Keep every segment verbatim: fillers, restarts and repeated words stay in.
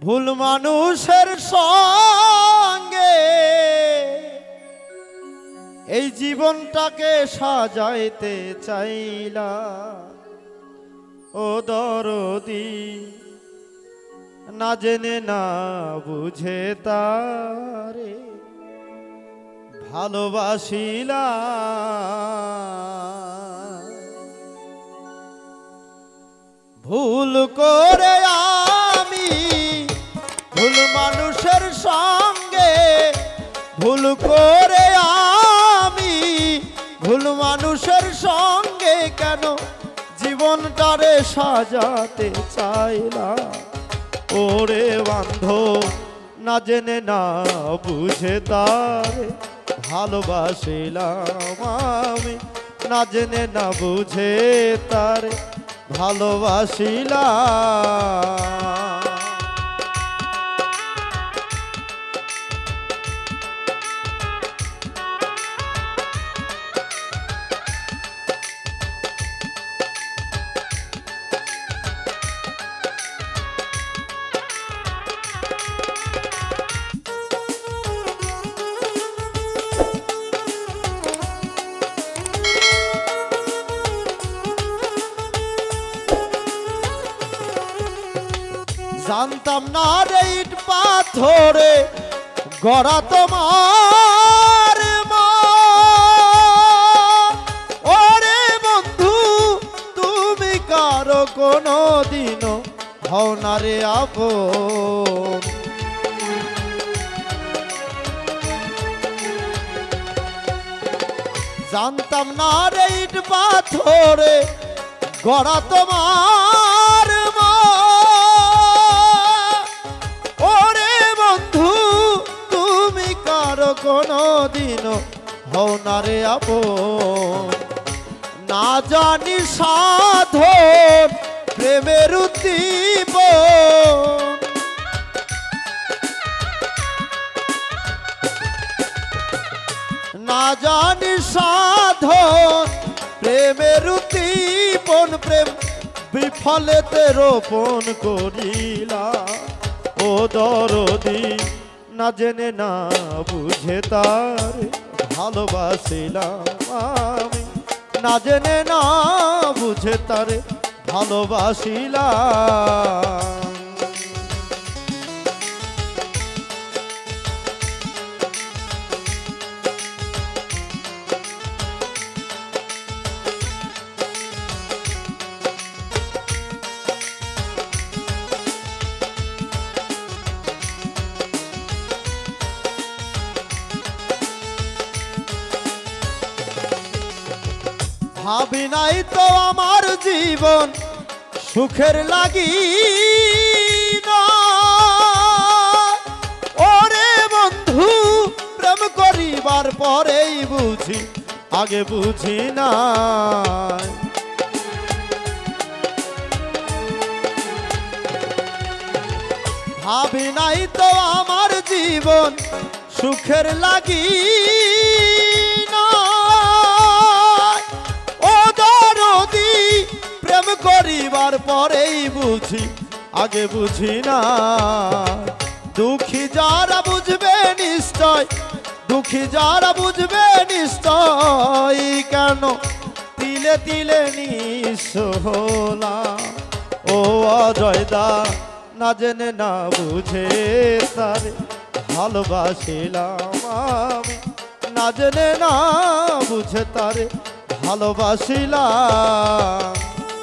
ভুল মানুষের সঙ্গে এই জীবনটাকে সাজাইতে চাইলা ও দরদি, না জেনে না বুঝে তারে ভালোবাসিলা। ভুল করে আমি ভুল মানুষের সঙ্গে, ভুল করে আমি ভুল মানুষের সঙ্গে কেন জীবনটারে সাজাতে চাইলাম। ওরে বান্ধব, না জেনে না বুঝে তারে ভালোবাসিলাম আমি, না জেনে না বুঝে তারে ভালোবাসিলাম। জানতাম না রে ইট পাথরে গড়া তোমার মন। ওরে বন্ধু, তুমি কারো কোনো দিনও হও না রে আপন। জানতাম না রে ইট পাথরে গড়া তোমার মন। কোনো দিনও হও না রে আপন। না জানি সাধন প্রেমের উদ্দীপন, না জানি সাধন প্রেমের উদ্দীপন। প্রেম বিফলেতে রোপণ করিলা ও দরদি, না জেনে না বুঝে তার ভালোবাসিলাম আমি, না জেনে না বুঝে তার ভালোবাসিলাম। ভাবি নাই তো আমার জীবন সুখের লাগি না। ওরে বন্ধু, প্রেম করিবার পরেই বুঝি, আগে বুঝি না। ভাবি নাই তো আমার জীবন সুখের লাগি না। প্রেম করিবার পরেই বুঝি, আগে বুঝি না। দুঃখী যারা বুঝবে নিশ্চয়, দুঃখী যারা বুঝবে নিশ্চয়, কেন তিলে তিলে নিঃস্ব হলাম ও অজয়দা, না জেনে না বুঝে তারে ভালোবাসিলাম আমি, না জেনে না বুঝে তারে ভালোবাসিলাম।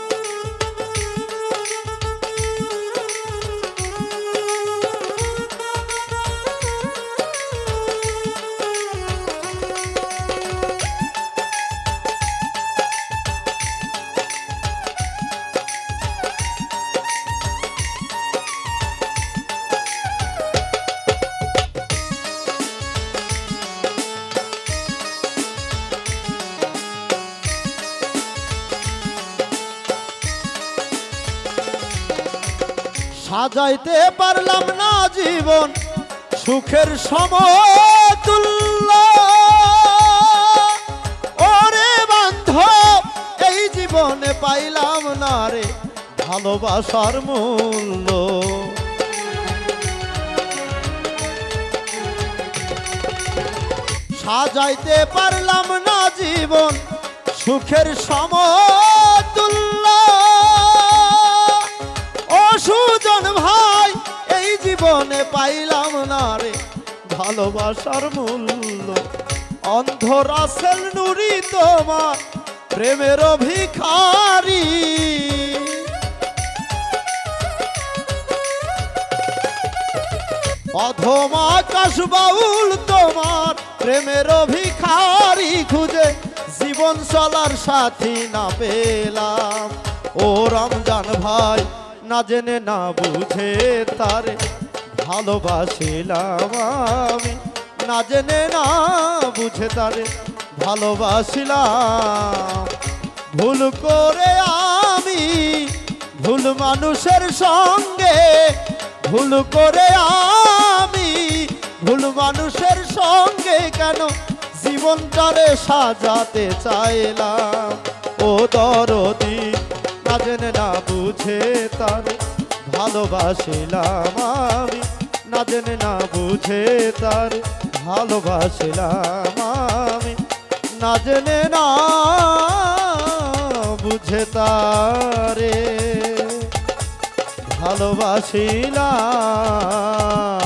সাজাইতে পারলাম না জীবন সুখের সমতুল্য। ওরে বান্ধব, এই জীবনে পাইলাম না রে ভালোবাসার মূল্য। সাজাইতে পারলাম না জীবন সুখের সমতুল্য। ও সুজন ভাই এই জীবনে পাইলাম না রে ভালোবাসার মূল্য। অন্ধ রাসেল নুরি তোমার প্রেমের ভিখারি। অধম আকাশ বাউল তোমার প্রেমের ভিখারি। খুঁজে জীবন চলার সাথী না পেলাম। ও রমজান ভাই না জেনে না বুঝে তারে ভালোবাসিলাম আমি। না জেনে না বুঝে তারে ভালোবাসিলাম। ভুল করে আমি ভুল মানুষের সঙ্গে, ভুল করে আমি ভুল মানুষের সঙ্গে কেন জীবনটারে সাজাতে চাইলাম। ও দরদি না জেনে না বুঝে তারে ভালোবাসিলাম আমি। না জেনে না বুঝে তারে ভালোবাসিলাম আমি। না জেনে না বুঝে তারে ভালোবাসিলাম।